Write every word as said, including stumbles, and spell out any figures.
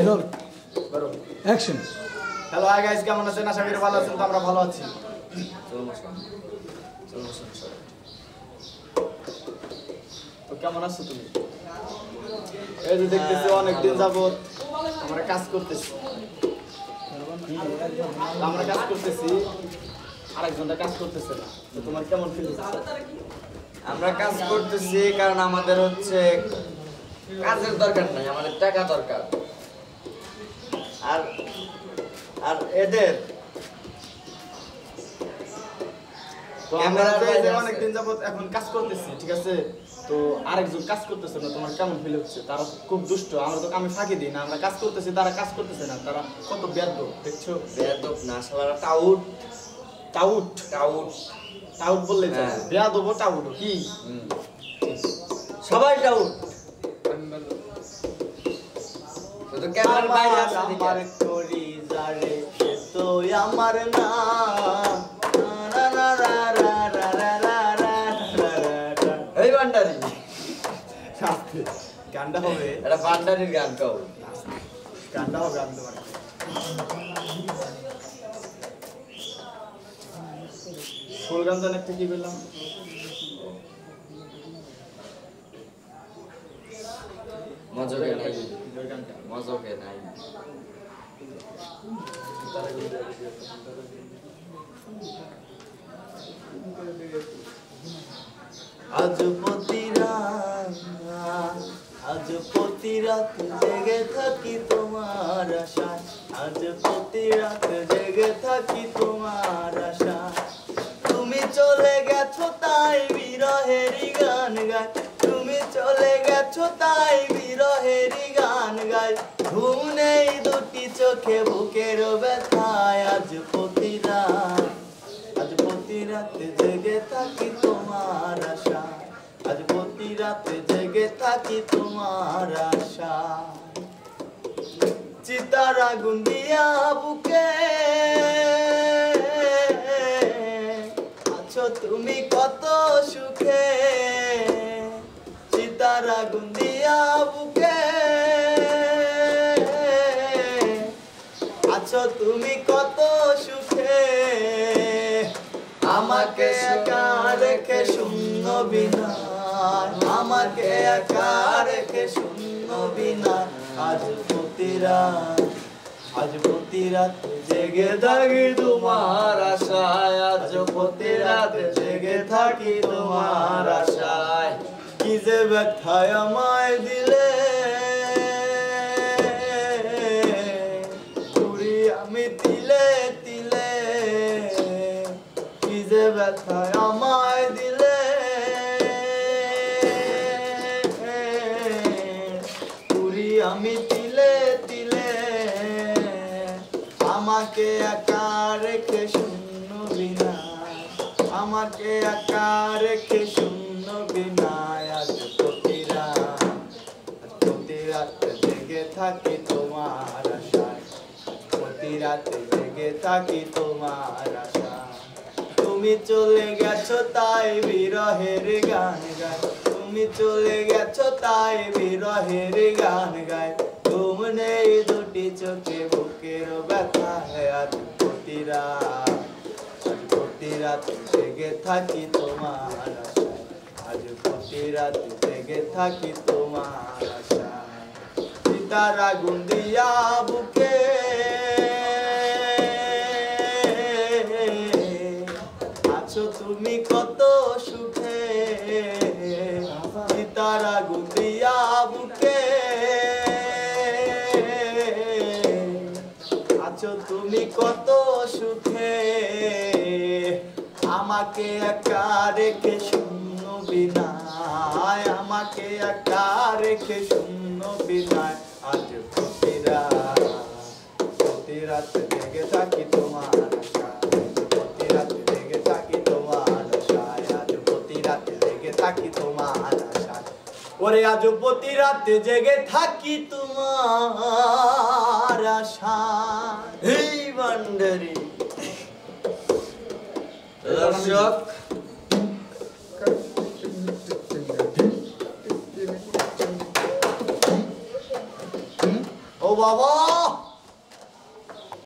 Role action. Hello hi guys, কেমন আছেন? আশা করি ভালো আছেন। তো আমরা ভালো আছি। তো কেমন আছো তুমি? এই যে দেখতেছি অনেকদিন যাবত আমরা কাজ করতেছি আমরা কাজ করতেছি আরেকজনটা কাজ করতেছে না। তো তোমার কেমন ফিল হচ্ছে? আমরা কাজ করতেছি কারণ আমাদের হচ্ছে কাজের দরকার নাই, আমাদের টাকা দরকার। আর আর এদের তো আমরা যে অনেকদিন যাবত এখন কাজ করতেছি, ঠিক আছে? তো আরেকজন কাজ করতেছে না, তোমার কেমন ফিল হচ্ছে? তারা খুব দুষ্ট। আমরা তো আমি ফাঁকি দিই না, আমরা কাজ করতেছি, তারা কাজ করতেছে না। তারা কত বেয়াদব দেখছো? বেয়াদব না, শালারা টাউট টাউট টাউট টাউট বললে হ্যাঁ। বেয়াদব টাউট কি সবাই টাউট। তো ক্যামেরার বাইরে আছে আমার করি যারে সে তো আমার না। এই বান্ডারি গানটা হবে, এটা বান্ডারির গান। কও গানটা হবে আমি তোমার ফুল গান জান একটা কি বললাম? মজকে নাই, মজকে নাই। আজ প্রতি রাত আজ প্রতি রাত জেগে থাকি তোমার আশায়, আজ প্রতি রাত জেগে থাকি তোমার আশায়। তুমি চলে গেছো তাই বিরহেরই গান গাই, তুমি চলে গেছো তাই বিরহেরই গান গাই। ঘুম নেই দুটি চোখে বুকের ব্যথায়, আজ প্রতি রাত আজ প্রতি রাতে জেগে থাকি তোমার আশা, আজ প্রতি রাতে জেগে থাকি তোমার আশা। চিতার আগুন দিয়া বুকে আছো তুমি কত সুখে, চিতার আগুন দিয়া বুকে আছো তুমি কত সুখে। আমাকে একা রেখে শূন্য বিনায়, আমাকে একা রেখে শূন্য বিনায়। আজ প্রতি রাত আজ প্রতি রাত জেগে থাকি তোমার আশায়, আজ প্রতি রাত জেগে থাকি তোমার আশায়। কি যে ব্যথায় আমায় দিলে ঘুরি আমি তিলে তিলে, কি যে ব্যথায় আমায় দিলে ঘুরি আমি তিলে তিলে। আমাকে একা রেখে শূন্য বিনায়, আমাকে একা রেখে শূন্য বিনায়। আজ প্রতি রাত প্রতি রাত জেগে থাকি তোমার আশায়, প্রতি রাতে জেগে থাকি তোমার আশায়। তুমি চলে গেছো তাই বিরহের গান গাই, তুমি চলে গেছো তাই বিরহের গান গাই। ঘুম নেই দুটি চোখে বুকের ব্যথায়, আজ প্রতি রাত আজ প্রতি রাত জেগে থাকি তোমার আশায়, আজ প্রতি রাত জেগে থাকি তোমার আশায়। চিতার আগুন দিয়া বুকে আছো তুমি কত সুখে, চিতার আগুন দিয়া বুকে আছো তুমি কত সুখে। আমাকে একা রেখে শূন্য বিনায়, আমাকে একা রেখে শূন্য বিনায়। আজ প্রতি রাত প্রতি রাত জেগে থাকি তোমার আশায়, প্রতি রাত জেগে থাকি তোমার আশায়, আজ প্রতি রাত জেগে থাকি তোমার আশায়। ওরে আজ প্রতি রাত জেগে থাকি তোমার আশায়। এই বান্ডারি দর্শক বাবা